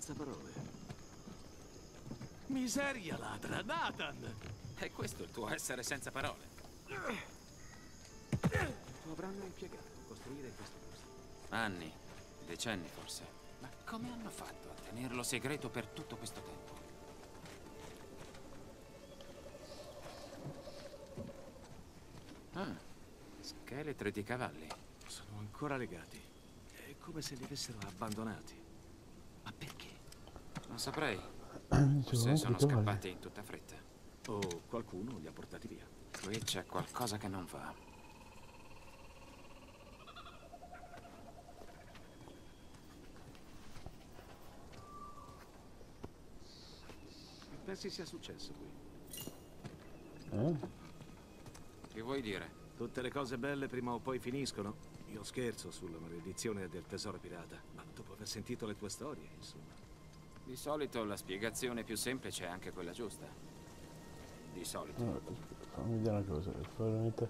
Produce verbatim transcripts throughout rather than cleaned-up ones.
senza parole. Miseria ladra, Nathan! È questo il tuo essere senza parole? Quanto avranno impiegato a costruire questo posto? Anni, decenni forse. Ma come hanno fatto a tenerlo segreto per tutto questo tempo? Ah, scheletri di cavalli. Sono ancora legati. È come se li avessero abbandonati. Ma perché? Non saprei. Dicevo, Forse anche sono i cavalli. scappati in tutta fretta. O qualcuno li ha portati via. Qui c'è qualcosa che non va. Che pensi sia successo qui? Eh? Che vuoi dire? Tutte le cose belle prima o poi finiscono. Io scherzo sulla maledizione del tesoro pirata, ma dopo aver sentito le tue storie, insomma. Di solito la spiegazione più semplice è anche quella giusta. Di solito. No, fammi dire una cosa, fa veramente...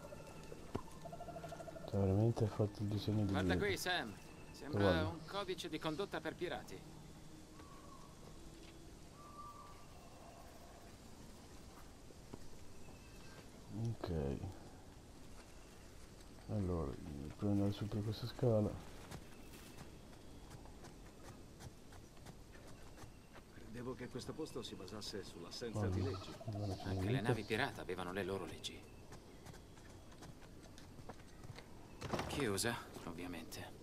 Cioè veramente fatto il disegno di Guarda libro. qui, Sam. Sembra Guarda. un codice di condotta per pirati. Ok. Allora, devo andare su per questa scala. Credevo che questo posto si basasse sull'assenza Guarda, di leggi. non c'è Anche le niente. navi pirata avevano le loro leggi. Chiusa, ovviamente.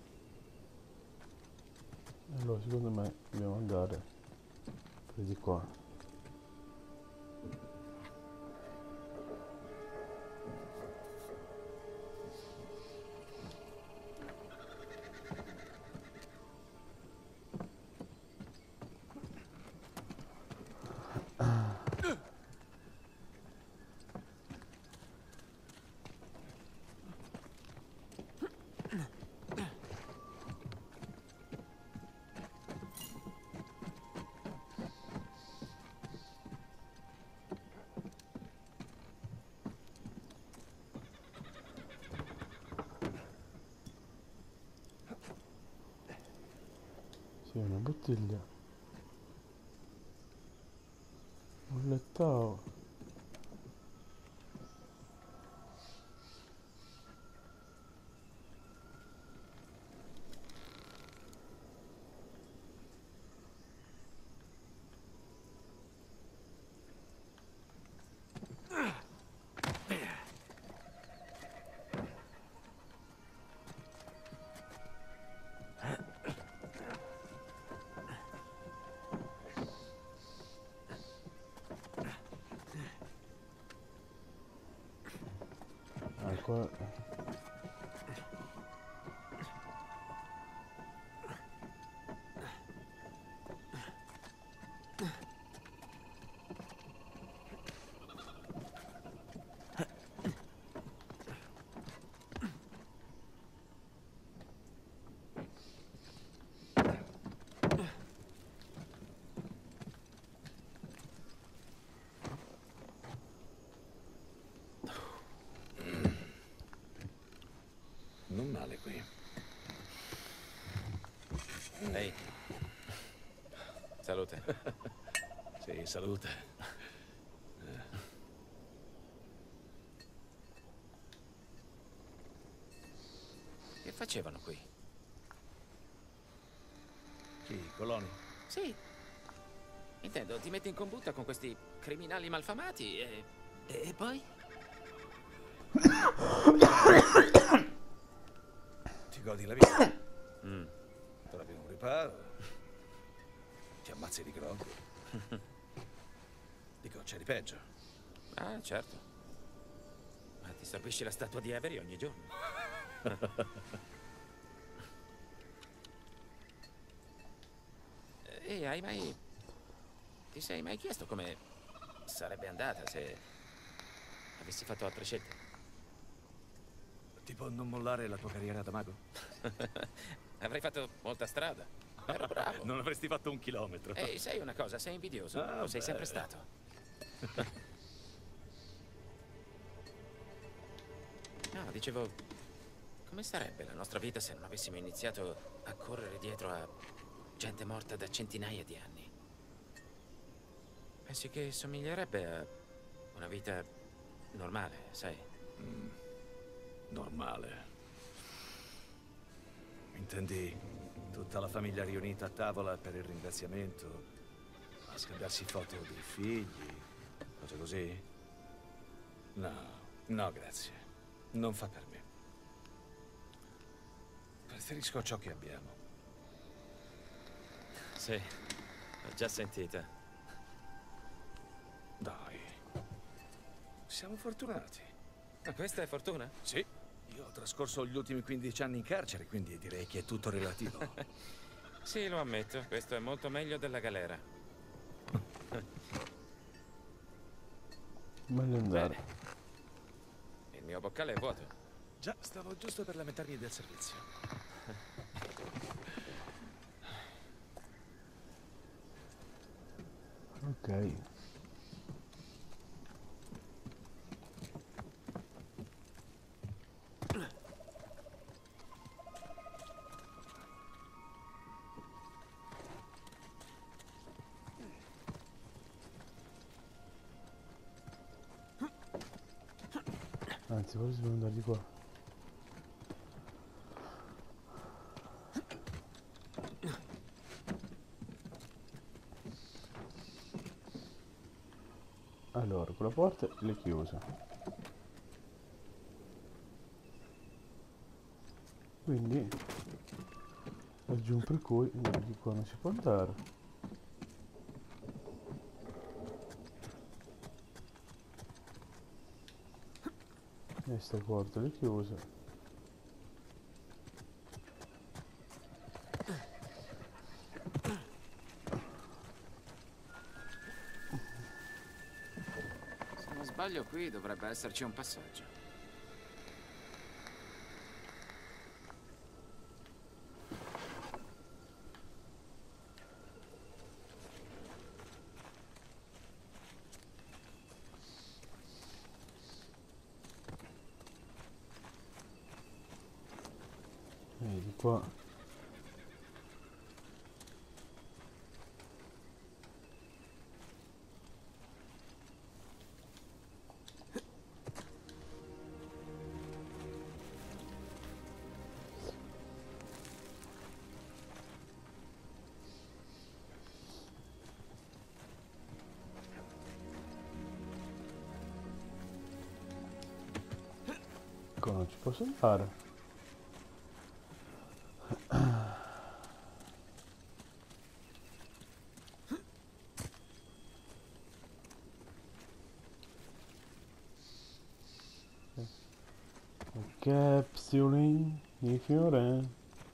Allora, secondo me dobbiamo andare per di qua. Sì, una bottiglia. Un lettao. Ah, qua... Non male qui. Ehi. Salute. Sì, salute. Che facevano qui? Chi, i coloni? Sì. Intendo, ti metti in combutta con questi criminali malfamati e... E poi? Ti godi la vita. Mm. Trovi un riparo. Ti ammazzi di grog. Dico, c'è di peggio. Ah, certo. Ma ti stabilisci la statua di Avery ogni giorno. E hai mai... Ti sei mai chiesto come sarebbe andata se avessi fatto altre scelte? Tipo non mollare la tua carriera da mago? Avrei fatto molta strada. Ero bravo. Non avresti fatto un chilometro. Ehi, sai una cosa, sei invidioso. Ah, Lo sei beh. sempre stato. No, dicevo... Come sarebbe la nostra vita se non avessimo iniziato a correre dietro a gente morta da centinaia di anni. Pensi che somiglierebbe a una vita normale, sai? Mm, normale. Intendi tutta la famiglia riunita a tavola per il ringraziamento, a scambiarsi foto dei figli, cose così? No, no, grazie. Non fa per me. Preferisco ciò che abbiamo. Sì, l'ho già sentita. Dai. Siamo fortunati. Ma questa è fortuna? Sì. Io ho trascorso gli ultimi quindici anni in carcere, quindi direi che è tutto relativo. Sì, lo ammetto. Questo è molto meglio della galera. Meglio andare. Bene. Il mio boccale è vuoto. Già, stavo giusto per lamentarmi del servizio. Ok. Anzi, forse devo andare di qua. Allora, quella porta è chiusa. Quindi aggiungo per cui di qua non si può andare. Questa porta è chiusa. Se non sbaglio qui dovrebbe esserci un passaggio. E di qua. Qua non ci posso andare. Capsuling di fiore.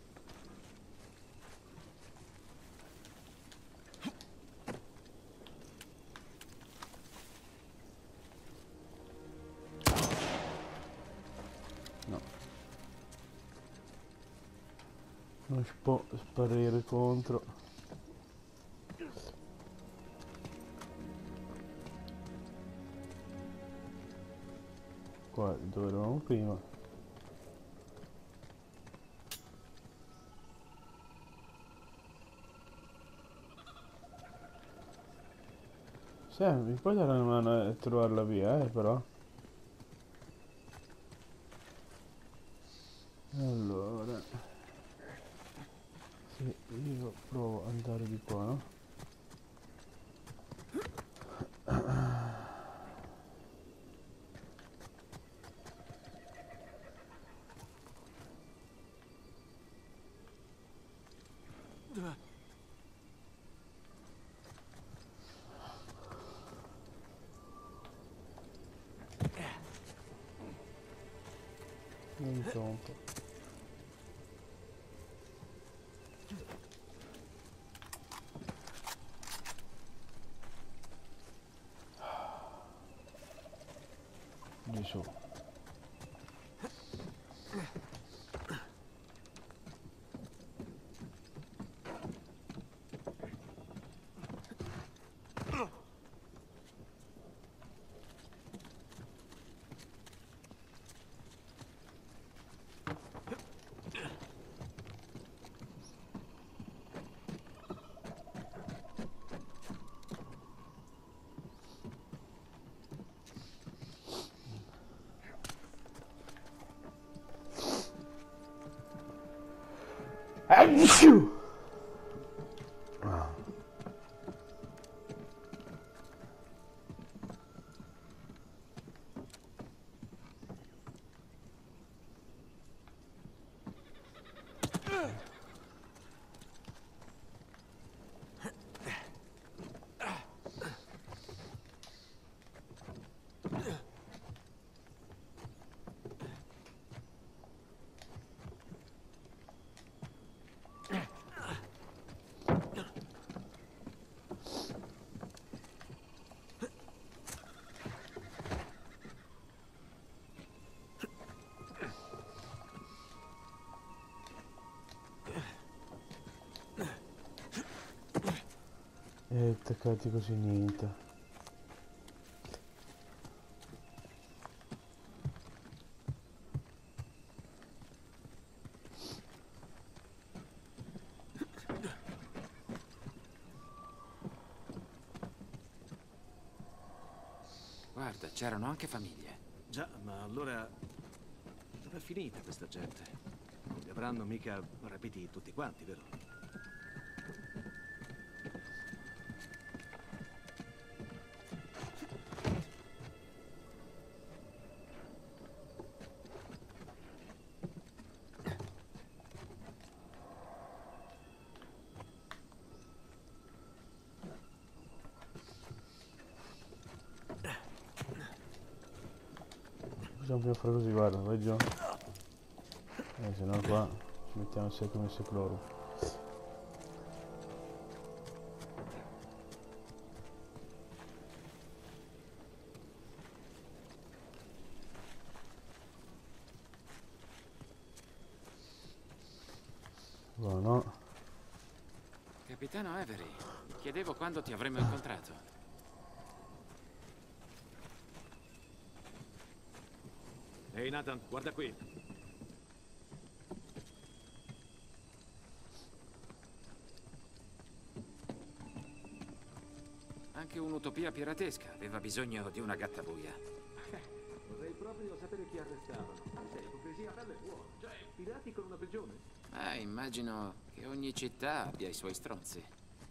No. Non si può sparire contro. Qua dove eravamo prima. Sam, mi puoi dare una mano a trovare la via, eh, però? Allora... Se io provo ad andare di qua, no? Non pronto. Di su. E attaccati così niente. Guarda, c'erano anche famiglie. Già, ma allora dov'è finita questa gente? Non li avranno mica rapiti tutti quanti, vero? Possiamo prima fare così, guarda, vai giù. Eh, se no qua ci mettiamo il secolo nel secolorum. Buono. Capitano Avery, chiedevo quando ti avremmo incontrato. Ehi Nathan, guarda qui. Anche un'utopia piratesca aveva bisogno di una gattabuia. Vorrei proprio sapere chi arrestavano. Sei ipocrisia bella e buona. Cioè, pirati con una prigione. Eh, immagino che ogni città abbia i suoi stronzi.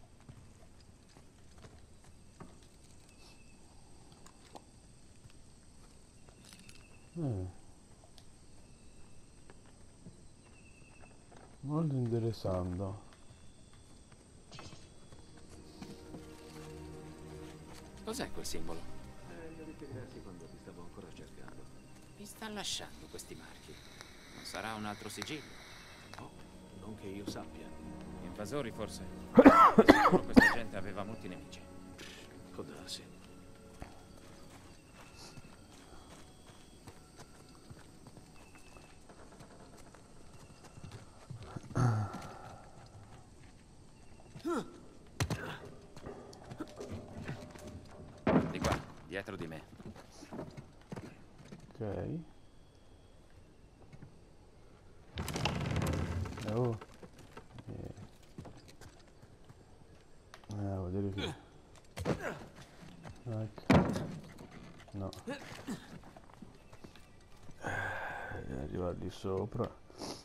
Eh. Molto interessante. Cos'è quel simbolo? Eh, li ho visti diversi quando ti stavo ancora cercando. Mi sta lasciando questi marchi. Non sarà un altro sigillo? No, non che io sappia. Invasori, forse? Di sicuro questa gente aveva molti nemici. Può darsi. Di qua, dietro di me. Ok. Oh. Eh. Eh, vuol dire che... Ecco. No. Eh, arriva lì sopra.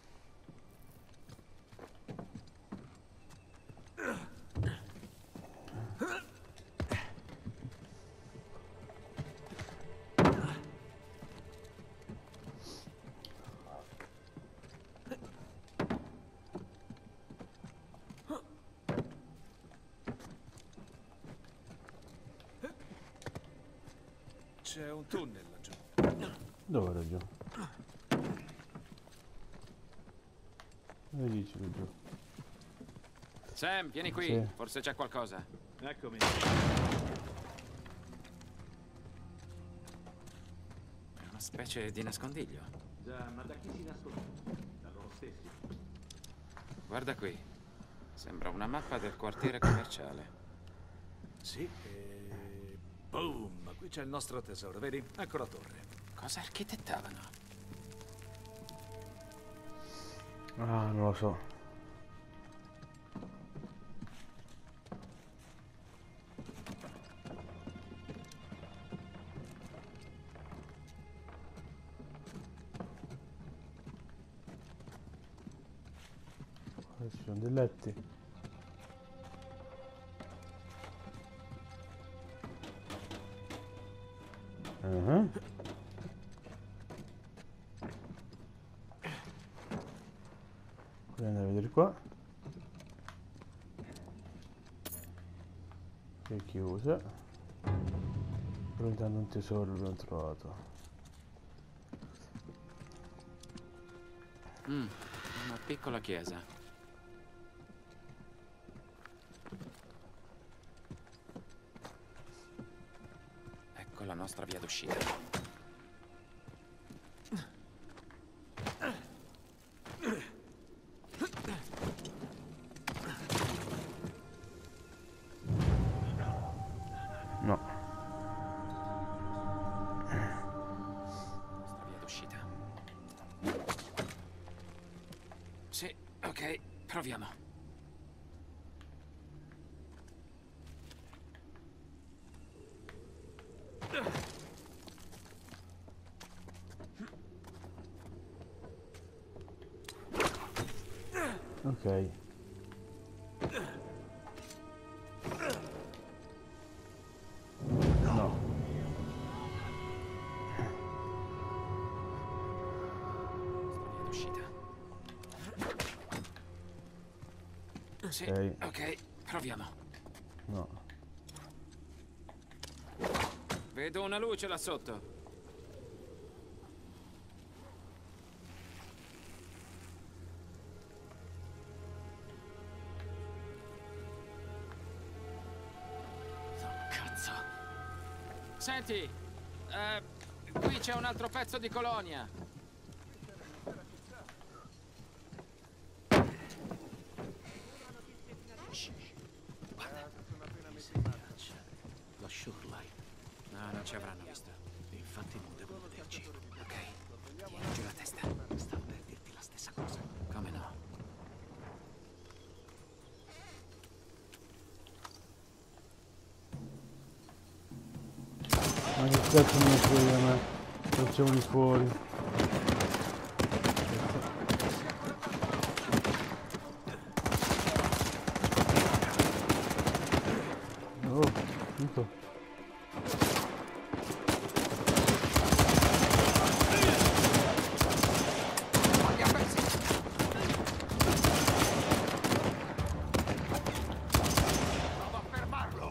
C'è un tunnel laggiù. Dove era giù? Dove dici giù? Sam, vieni qui. Sì. Forse c'è qualcosa. Eccomi. È una specie di nascondiglio. Già, ma da chi si nasconde? Da loro stessi. Guarda qui. Sembra una mappa del quartiere commerciale. Sì, e... boom! Qui c'è il nostro tesoro, vedi? Ecco la torre. Cosa architettavano? Ah, non lo so. sono dei letti. Uh-huh. Quindi andiamo a vedere qua. Che è chiusa. Però intanto un tesoro l'abbiamo trovato. Mm, una piccola chiesa. Ecco la nostra via d'uscita. No. Nostra via d'uscita. Sì, ok, proviamo. Ok. No. Via d'uscita. Sì, Ok. ok, proviamo. No. Vedo una luce là sotto. Oh, cazzo. Senti, eh, qui c'è un altro pezzo di colonia. Lo Shurlai. No, non ci avranno visto. Infatti non devono vederci. Ok, tieni giù la testa. Stavo per dirti la stessa cosa. Come no? Ma che cazzo mi frega a me? Facciamo di fuori. Oh, tutto. Prova a fermarlo!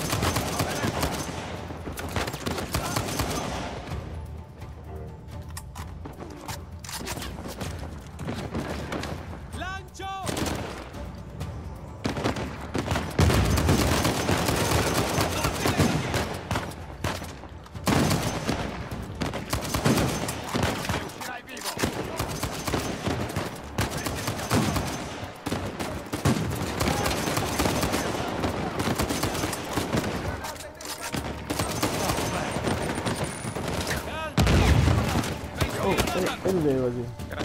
Oh, e, e levati.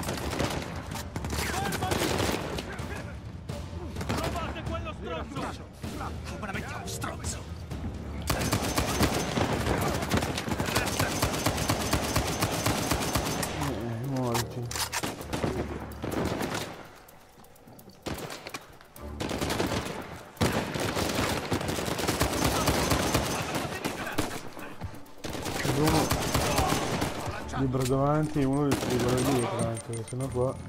Trovate quello stronzo! Come la mettiamo, stronzo? Eh, morti. Uno libro davanti e uno libro dietro anche, che sennò qua.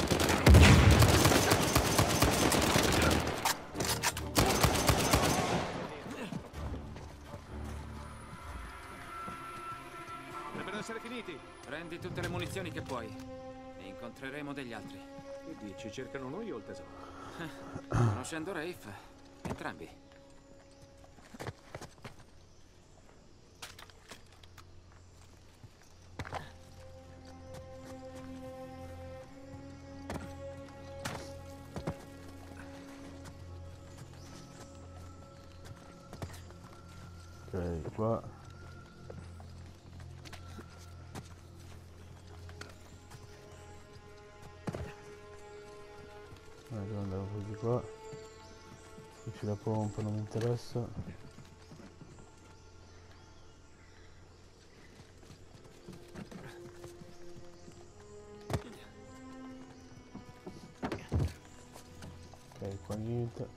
Dovrebbero essere finiti. Prendi tutte le munizioni che puoi. E incontreremo degli altri. Che dici, cercano noi o il tesoro? Conoscendo Rafe, entrambi. Ok, qua. Eh, devo andare un po' di qua. Qui c'è la pompa, non mi interessa. niente.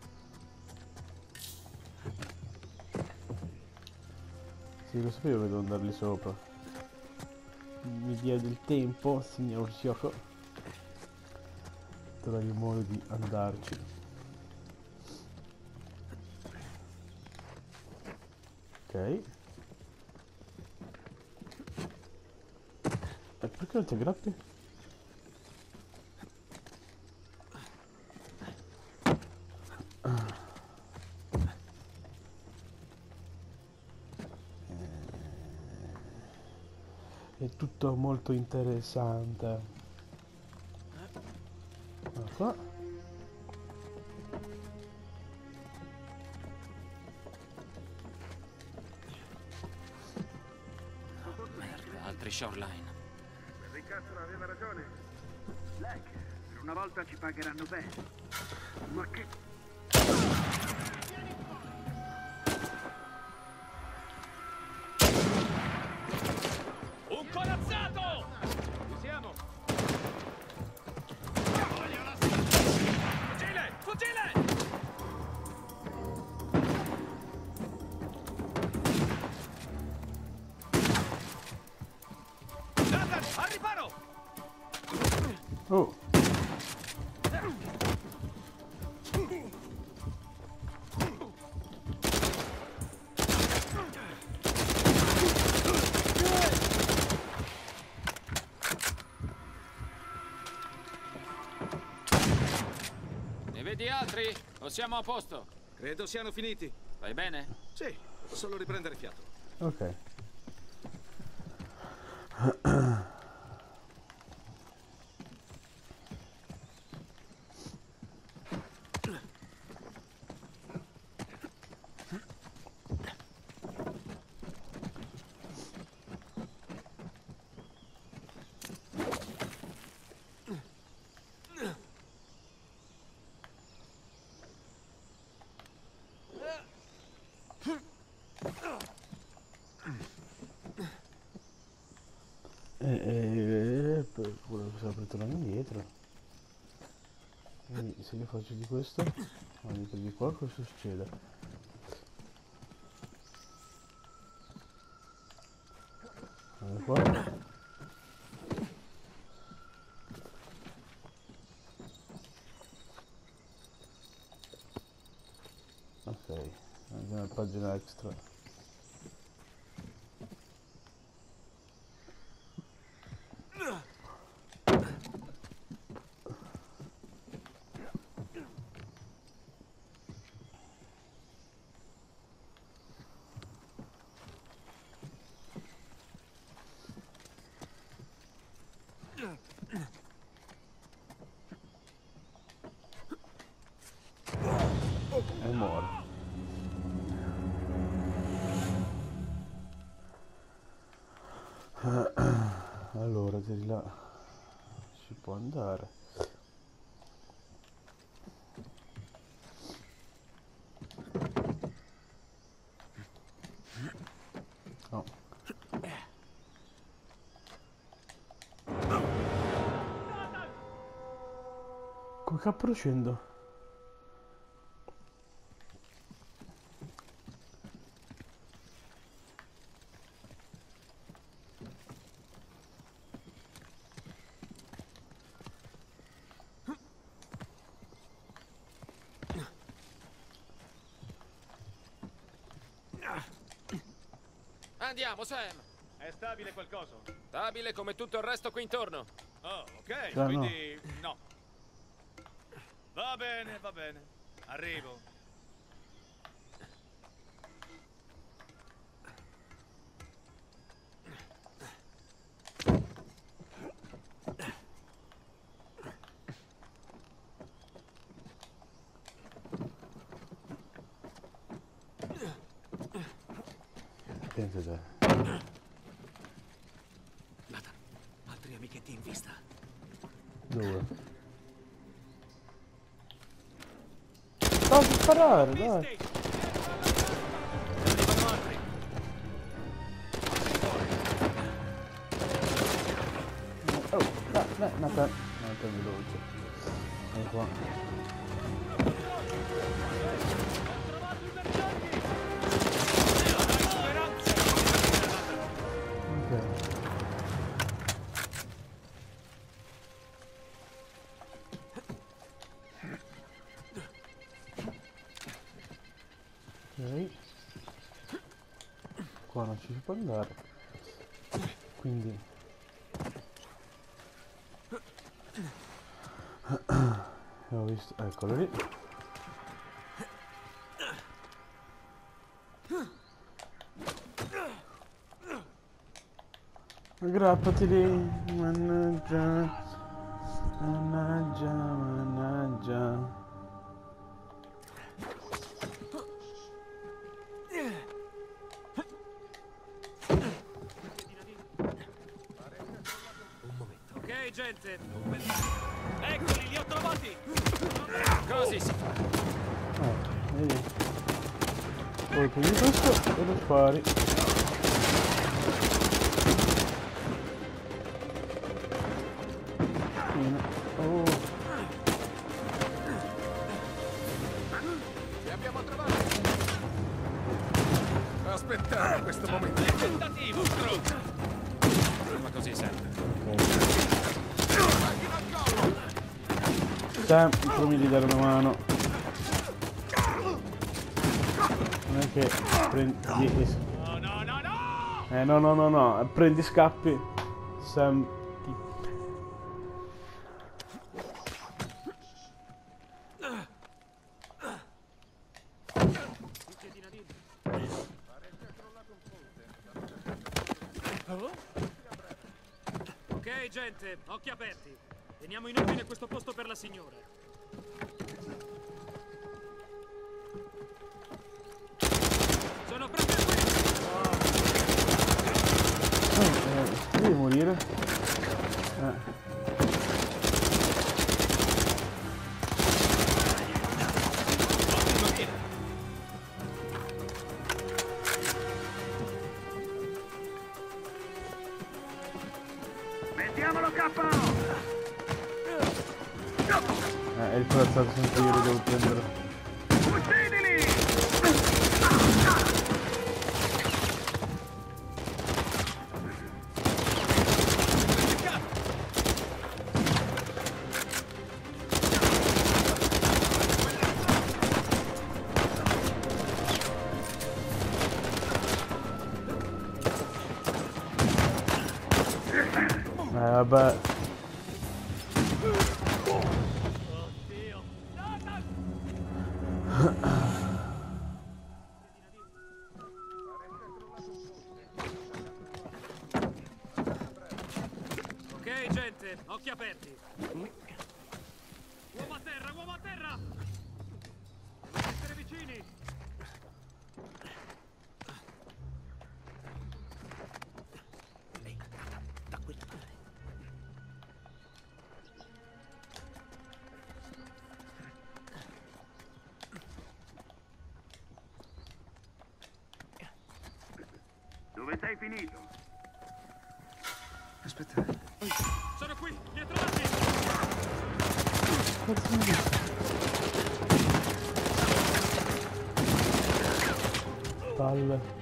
Sì, lo sapevo che devo andarli sopra. Mi dia del tempo, signor Gioco. Trovi un modo di andarci. Ok. E perché non ti aggrappi? È tutto molto interessante. Ecco qua. Merda, altri shoreline. Ricastro aveva ragione. Black, per una volta ci pagheranno bene. Ma che... Un corazzato! Ci siamo! Fucile! Fucile! Nathan, al riparo! Oh! Ne vedi altri? O siamo a posto? Credo siano finiti. Vai bene? Sì, solo riprendere fiato. Ok. E, e pure possiamo per tornare indietro. Quindi se io faccio di questo, vado di qua, cosa succede? Vado qua. Ok, andiamo alla pagina extra. E muore. Allora, di là si può andare. No. Come cavolo scendo? Andiamo, Sam! È stabile qualcosa? Stabile come tutto il resto qui intorno. Oh, ok, Ah, quindi no. Va bene, va bene. Arrivo. Pensa te. Nathan, altri amichetti in vista. Dove? Basta sparare, dai. Arrivano altri. Oh, dai, dai, Nathan. Nathan veloce. Vieni qua. Ok. Qua non ci si può andare. Quindi ho visto, eccolo lì. Aggrappati lì, mannaggia, mannaggia, mannaggia. Ok, gente. Eccoli, li ho trovati! Così si fa. Ah, vedi. Colpo di questo e lo spari. Oh. Li abbiamo trovati! Aspettare questo momento. Tentativo, stronzo! Ma così sempre. Sam, provi di dare una mano. Non è che prendi... No, no, no, no! Eh no no no no, prendi scappi. Sam. Ok, gente, occhi aperti. Teniamo in ordine questo posto per la signora. Sono proprio qui! Oh, eh, devi morire. Eh. Mettiamolo K O! Eh, è il corazzato sempre io lo devo prendere. Uccidili! Eh vabbè. Ok, gente, occhi aperti. Uomo a terra, uomo a terra! Dovete essere vicini! Da quella parte. Dove sei finito? Aspetta. Sono qui, li ho trovati! Palle.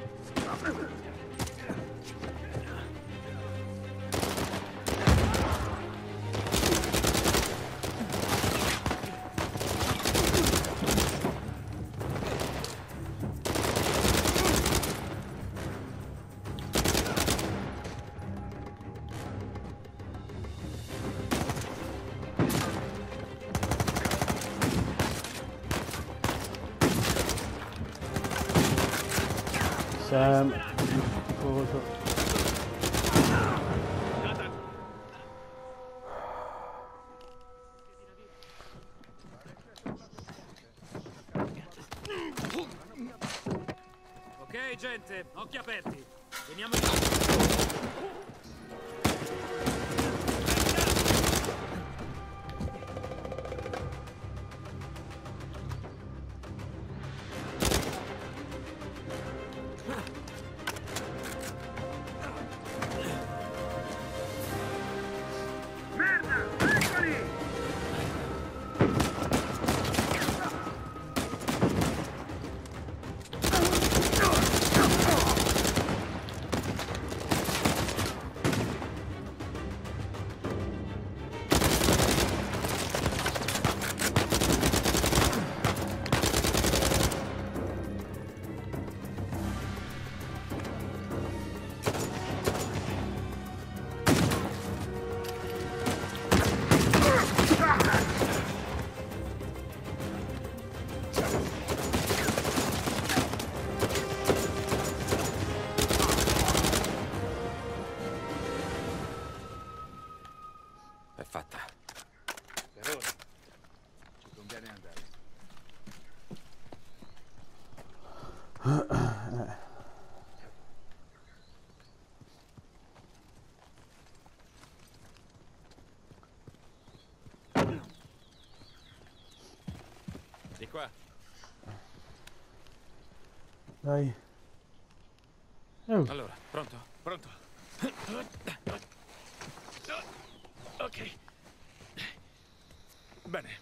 Sam, schifoso. Ok, gente, occhi aperti. Teniamo in ordine. Merda! Eccoli! Di qua. Dai. Oh. Allora, pronto? Pronto? Ok. Bene.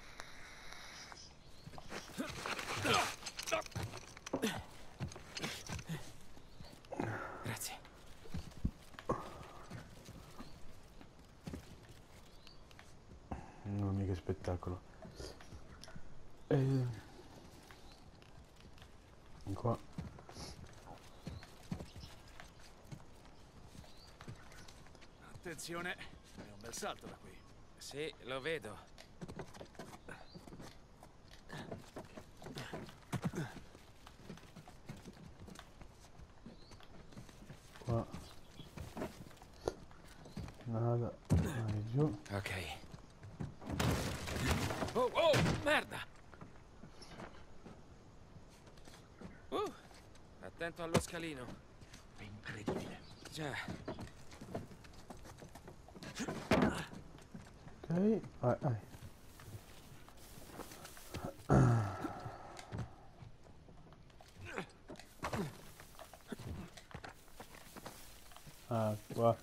Grazie. Non mica spettacolo. E... qua. Attenzione, è un bel salto da qui. Sì, lo vedo. Qua. Nada. Vai giù. Ok. Oh, oh, merda! Uh, attento allo scalino. È incredibile. Già. Ok, vai, vai. Ah, qua.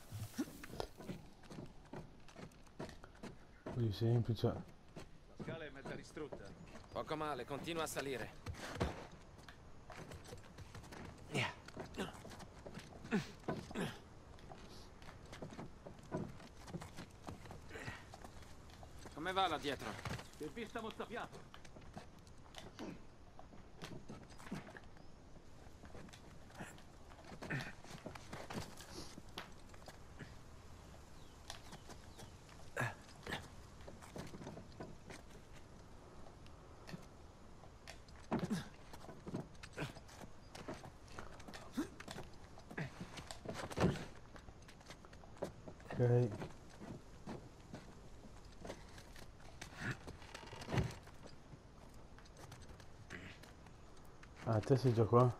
Così semplice. La scala è mezza distrutta. Poco male, continua a salire. Come va là dietro? Che vista mozzafiato. Ok. Ah, te sei già qua?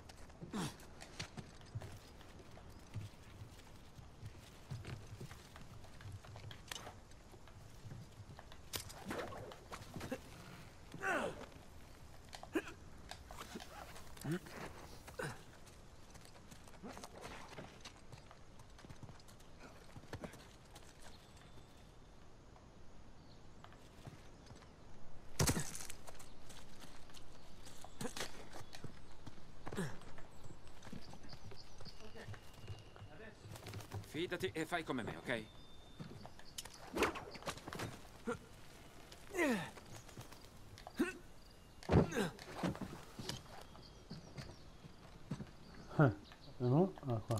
Fidati e fai come me, ok? Eh, no? Ah, qua.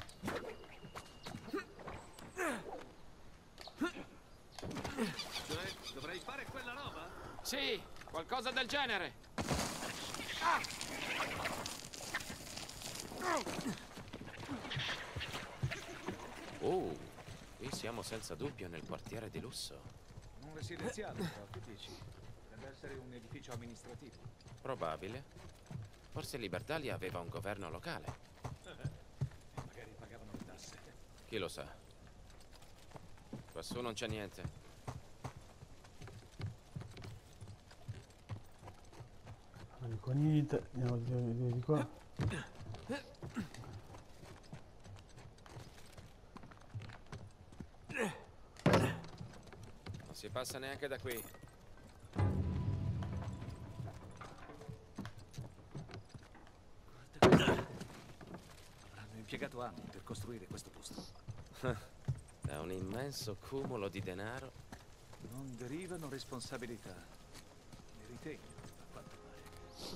Cioè, dovrei fare quella roba? Sì, qualcosa del genere. Oh, qui siamo senza dubbio nel quartiere di lusso. Un residenziale, però, che dici? Deve essere un edificio amministrativo. Probabile. Forse Libertalia aveva un governo locale. Magari pagavano le tasse. Chi lo sa? Quassù non c'è niente. Non qua niente, andiamo a vedere di qua. Non si passa neanche da qui. Avranno impiegato anni per costruire questo posto. Da un immenso cumulo di denaro. Non derivano responsabilità. Ne ritengo, a quanto pare.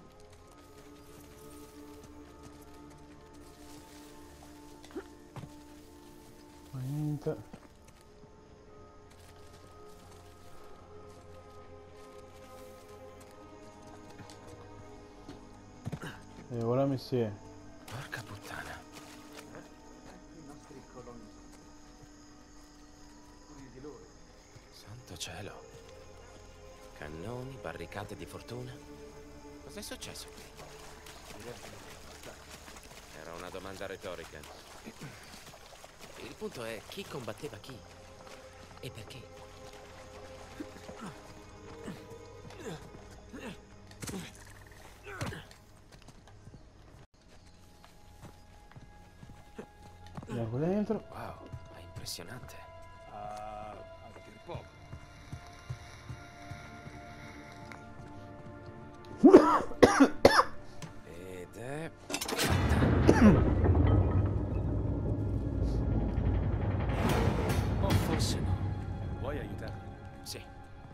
Ma niente. E voilà messie. Porca puttana. I nostri coloni. Alcuni di loro. Santo cielo. Cannoni, barricate di fortuna. Cos'è successo qui? Era una domanda retorica. Il punto è chi combatteva chi e perché. Andiamo qua dentro. Wow, è impressionante. Ah, a dir poco. Ed è... O forse no. Vuoi aiutarmi? Sì.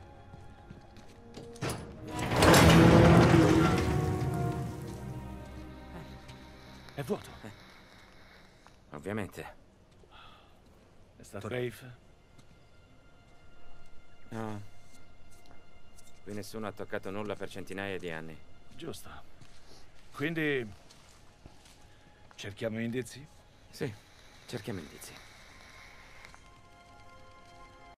È vuoto. Ovviamente. È stato Rafe? No. Qui nessuno ha toccato nulla per centinaia di anni. Giusto. Quindi... cerchiamo indizi? Sì, cerchiamo indizi.